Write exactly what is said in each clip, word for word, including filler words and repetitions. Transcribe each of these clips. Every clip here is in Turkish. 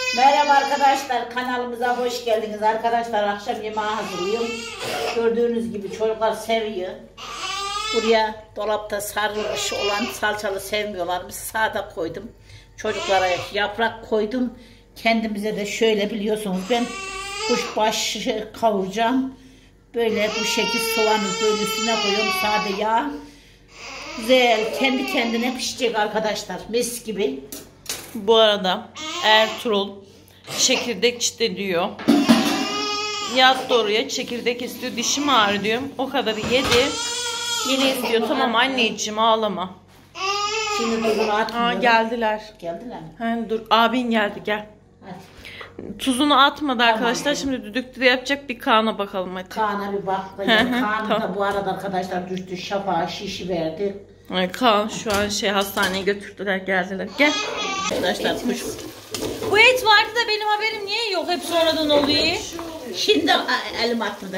Merhaba arkadaşlar, kanalımıza hoş geldiniz. Arkadaşlar akşam yemeği hazırlıyorum. Gördüğünüz gibi çocuklar seviyor. Buraya dolapta sarılmış olan salçalı sevmiyorlarmış. Sağda koydum. Çocuklara yaprak koydum. Kendimize de şöyle biliyorsunuz ben kuşbaşı kavuracağım. Böyle bu şekil soğanı böyle üstüne koyuyorum. Sade yağ. Güzel kendi kendine pişecek arkadaşlar. Mis gibi. Bu arada Ertuğrul çekirdek çitleniyor. Yattı oraya, çekirdek istiyor, dişim ağrıyor diyorum. O kadarı yedi. Yine istiyor. Tamam anneciğim, ağlama. Şimdi tuzunu atmıyorum. Aa, geldiler. Geldiler mi? He, dur, abin geldi, gel. Hadi. Tuzunu atmadı arkadaşlar. Tamam. Şimdi düdüklüde yapacak, bir Kaan'a bakalım hadi. Kaan'a bir bak. Kaan tamam. da bu arada arkadaşlar düştü, şafağa şişi verdi. Ay, Kaan şu an şey hastaneye götürdüler, geldiler. Gel. Arkadaşlar kuş. Bu et vardı da benim haberim niye yok? Hep sonradan oluyor. Şimdi elim atmadı.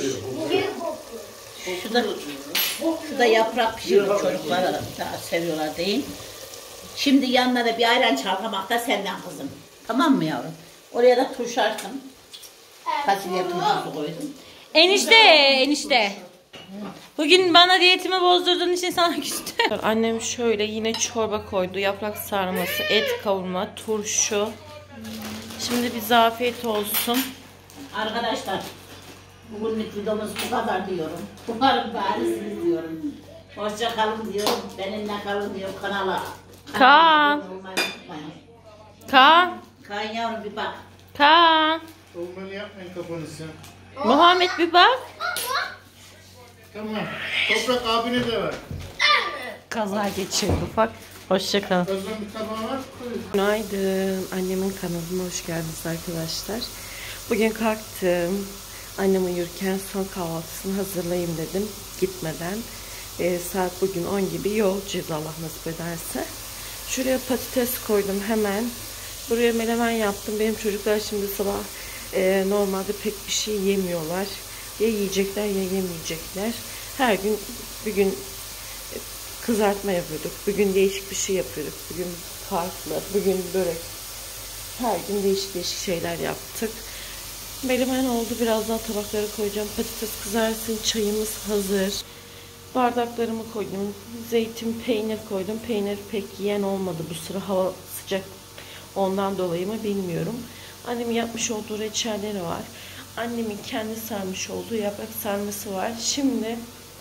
Şurada, şurada yaprak pişirdim, çocuklara daha seviyorlar değil. Şimdi yanına da bir ayran çalkamak da senden kızım. Tamam mı yavrum? Oraya da turşu açtım. Fasulye turşusu koydum. Enişte, enişte. Bugün bana diyetimi bozdurduğun için sana küstü. Annem şöyle yine çorba koydu. Yaprak sarması, et kavurma, turşu. Şimdi bize afiyet olsun. Arkadaşlar, bugünlük videomuz bu kadar diyorum. Umarım beğenirsiniz diyorum. Hoşça kalın diyorum. Benimle kalın diyorum kanala. Kaan. Kaan. Kaan yavrum bir bak. Kaan. Olmanı yapmayın kafanızı. Muhammed bir bak. Tamam. Toprak abine de ver. Kaza geçirdi ufak. Hoşça kalın. Özlem bir tabağı var. Günaydın. Annemin kanalına hoş geldiniz arkadaşlar. Bugün kalktım. Annem uyurken son kahvaltısını hazırlayayım dedim. Gitmeden. E, saat bugün on gibi yolcuyuz Allah nasip ederse. Şuraya patates koydum hemen. Buraya menemen yaptım. Benim çocuklar şimdi sabah e, normalde pek bir şey yemiyorlar. Ya yiyecekler ya yemeyecekler. Her gün bir gün kızartma yapıyorduk. Bugün değişik bir şey yapıyorduk. Bugün farklı. Bugün börek. Her gün değişik değişik şeyler yaptık. Menemen oldu. Birazdan tabaklara koyacağım. Patates kızarsın. Çayımız hazır. Bardaklarımı koydum. Zeytin, peynir koydum. Peynir pek yiyen olmadı bu sıra. Hava sıcak ondan dolayı mı bilmiyorum. Annemin yapmış olduğu reçelleri var. Annemin kendi sarmış olduğu yaprak sarması var. Şimdi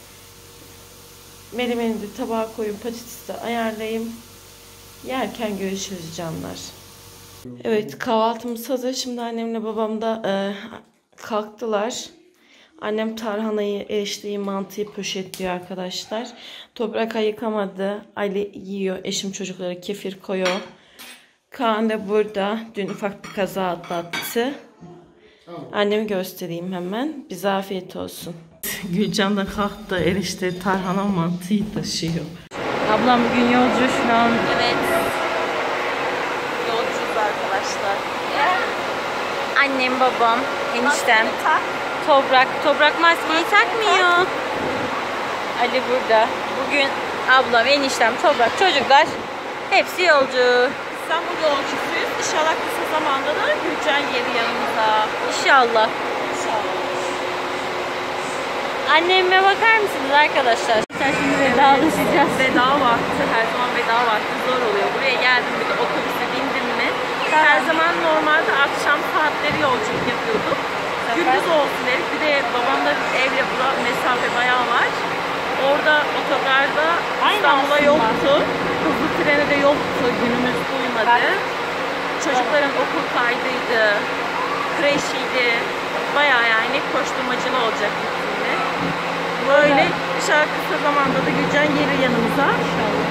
menemeni de tabağa koyun, patatesi de ayarlayayım. Yerken görüşürüz canlar. Evet, kahvaltımız hazır. Şimdi annemle babam da e, kalktılar. Annem tarhanayı, erişteyi, mantıyı poşetliyor arkadaşlar. Toprak ayıkamadı. Ali yiyor. Eşim çocuklara kefir koyuyor. Kaan da burada. Dün ufak bir kaza atlattı. Annemi göstereyim hemen. Bize afiyet olsun. Gülcan da kalktı. Erişte tarhana mantıyı taşıyor. Ablam bugün yolcu şu an. Evet. Yolcuyuz arkadaşlar. Annem, babam, eniştem. Toprak. Toprak maskeyi takmıyor. Ali burada. Bugün ablam, eniştem, Toprak, çocuklar hepsi yolcu. İstanbul yolcusuyuz. İnşallah kısa zamanda da Gülcan yeri yanımıza. İnşallah. İnşallah. Anneme bakar mısınız arkadaşlar? Sen şimdi vedalaşacağız. Veda vakti. Her zaman veda vakti zor oluyor. Buraya geldim bir de otobüse bindim mi? Her zaman normalde akşam saatleri yolculuk yapıyorduk. Gündüz olsun dedik. Bir de babamla evle bura mesafe bayağı var. Orada otogarda İstanbul'a yoktu. Hızlı treni de yoktu. Günümüz uymadı. Çocukların okul kaydıydı. Kreşiydi. Bayağı yani koşturmacılı olacak gittiğinde. Böyle dışarı kısa zamanda da Gülcan gelir yanımıza. İnşallah.